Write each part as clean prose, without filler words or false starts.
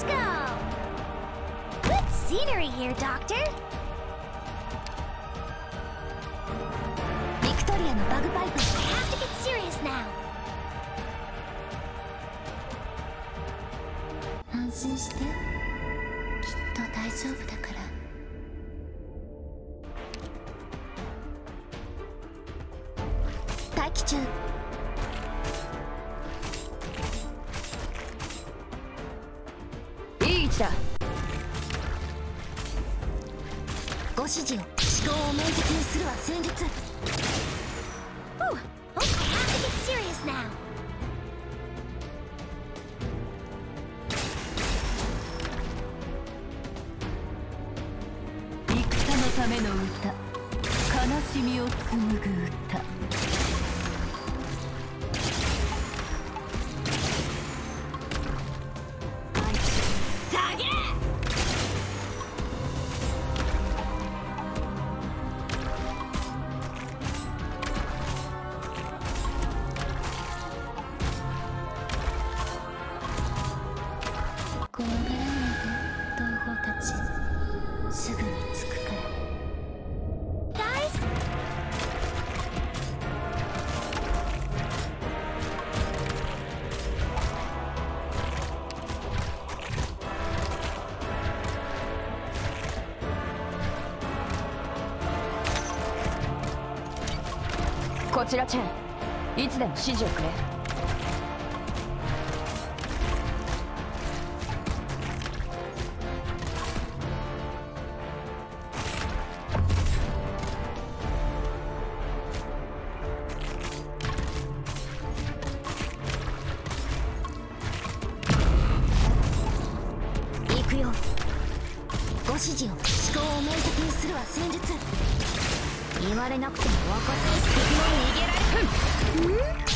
Let's go! Good scenery here, Doctor! ビクトリアのバグパイプ I have to get serious now! 安心して。きっと大丈夫だから。待機中。 いい位置だ。 ご指示を。思考を面積にするは戦術。Oh, I have to get serious now. 戦のための歌、悲しみを紡ぐ歌。こちらチェン、いつでも指示をくれ。 行くよ。ご指示を。思考を面積にするは戦術。言われなくても分かって。敵も逃げられる。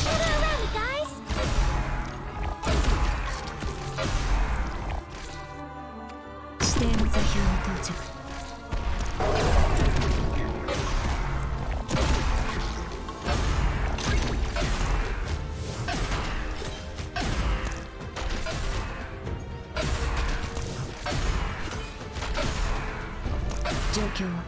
指定の座標に到着。状況は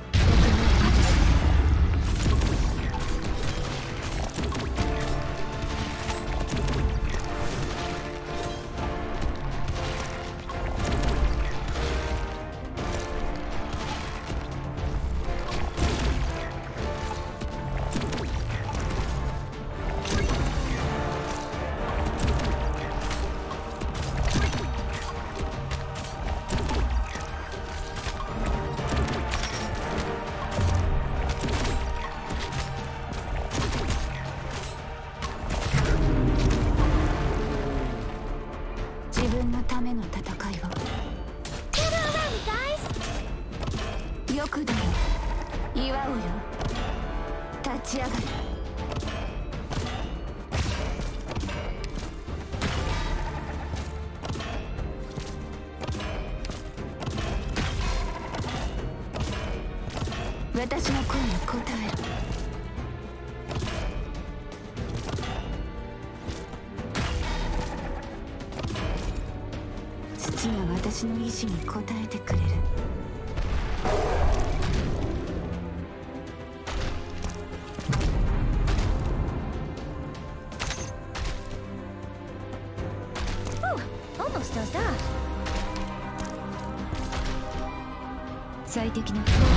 自分のための戦いを。よくだよ。祝うよ。立ち上がる。私の声に応える。父が私の意志に応えてくれる。最適なコースだ。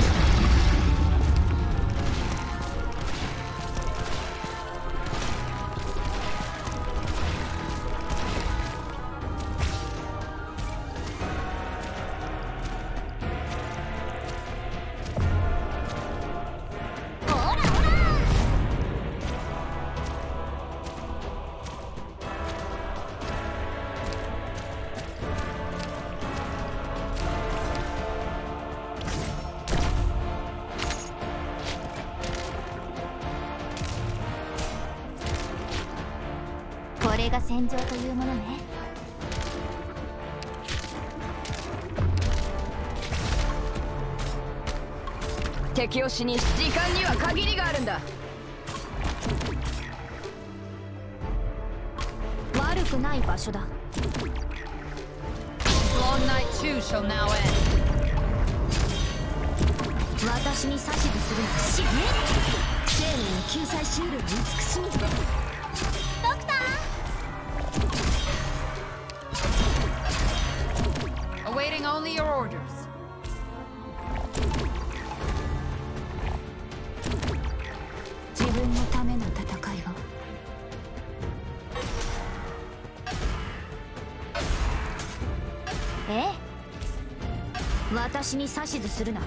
これが戦場というものね。 敵を死に時間には限りがあるんだ。 悪くない場所だ。 も One night too shall now end. 私に指図するのは死ね。生命を救済しうるは慈しみ。ドクター Awaiting only your orders. 自分のための戦いを。ええ、私に指図するな。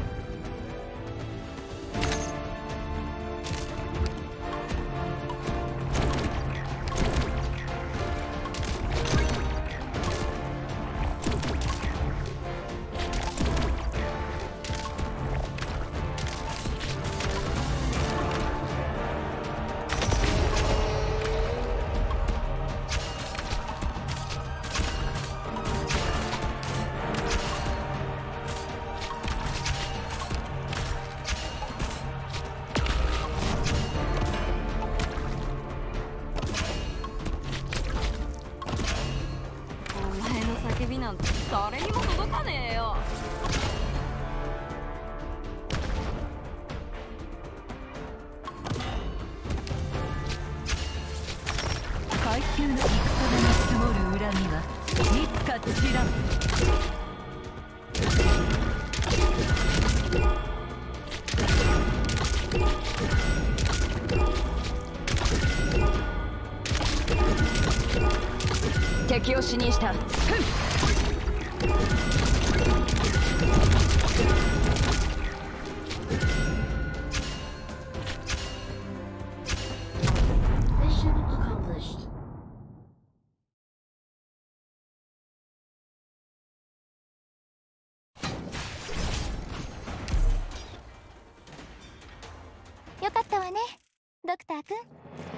叫びなんて誰にも届かねえよ。 階級の戦場に積もる恨みはいつか散らん。敵を死にした。 よかったわね、ドクター君。